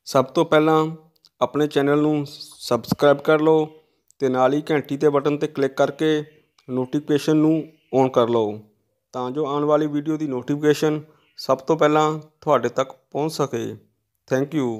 सब तो पहला अपने चैनल नूं सबसक्राइब कर लो ते नाल ही घंटी ते बटन ते क्लिक करके नोटिफिकेशन नूं ऑन कर लो तां जो आने वाली वीडियो की नोटिफिकेशन सब तो पहला तुहाडे तक पहुँच सके। Thank you.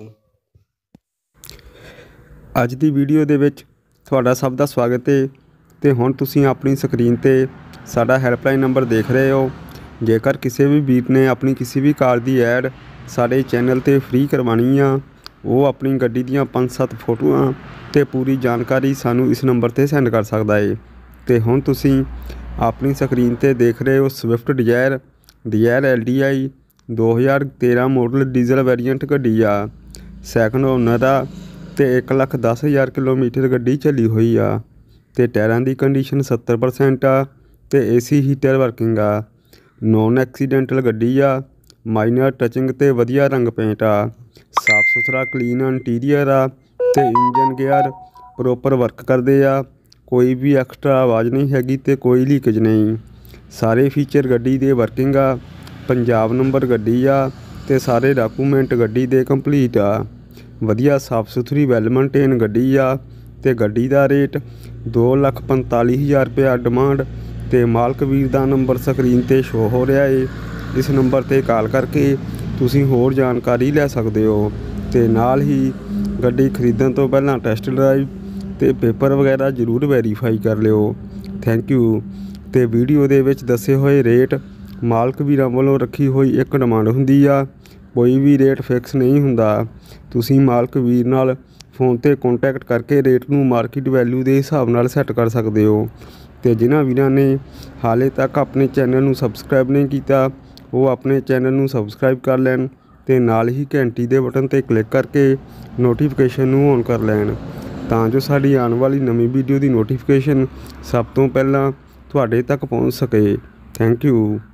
अज की वीडियो दे विच तुहाडा सब दा स्वागत है। ते हुण तुसीं अपनी स्क्रीन ते साडा हैल्पलाइन नंबर देख रहे हो। जेकर किसी भी वीर ने अपनी किसी भी कार की ऐड साडे चैनल ते फ्री करवानी आ, वो अपनी गड्डी दीयां 5-7 फोटोआं ते पूरी जानकारी सानू इस नंबर ते सेंड कर सकदा है। ते हुण तुसीं अपनी स्क्रीन ते देख रहे हो Swift Dzire LDI 2013 model diesel variant गड्डी आ। सैकंड ओनर आ ते 1,10,000 किलोमीटर गड्डी चली हुई आ ते टायरां दी कंडीशन 70% आ ते AC हीटर वर्किंग आ। नॉन एक्सीडेंटल गड्डी आ। माइनर टचिंग ते वधिया रंग पेंट आ। साफ सुथरा क्लीन इंटीरियर आ ते इंजन गेयर प्रॉपर वर्क करदे आ। कोई भी एक्स्ट्रा आवाज़ नहीं हैगी ते कोई लीकेज नहीं। सारे फीचर गड्डी दे वर्किंग आ। पंजाब नंबर गड्डी आ ते सारे डॉकूमेंट गड्डी दे कंप्लीट आ। वधिया साफ सुथरी वैल मेनटेन गड्डी आ ते गड्डी दा रेट 2,45,000 रुपया डिमांड ते मालक वीर दा नंबर स्क्रीन ते शो हो रहा है। इस नंबर ते कॉल करके तुसीं होर जानकारी लै सकदे हो ते नाल ही गड्डी खरीदण तो पहलां टेस्ट ड्राइव ते पेपर वगैरह जरूर वेरीफाई कर लिओ। Thank you. ते वीडियो दे विच दस्से होए रेट मालक वीरां वालों रखी हुई एक डिमांड हुंदी आ। कोई भी रेट फिक्स नहीं हुंदा। तुसीं मालक वीर नाल फोन ते कॉन्टैक्ट करके रेट नूं मार्केट वैल्यू दे हिसाब नाल सैट कर सकदे हो। ते जिन्हां वीरां ने हाले तक अपने चैनल नूं सबसक्राइब नहीं कीता वो अपने चैनल नूं सबसक्राइब कर लैन ते नाल ही घंटी दे बटन ते क्लिक करके नोटिफिकेशन नूं ऑन कर लैन तां जो साडी आने वाली नवीं वीडियो की नोटिफिकेशन सब तो पहलां तुहाडे तक पहुँच सके। Thank you.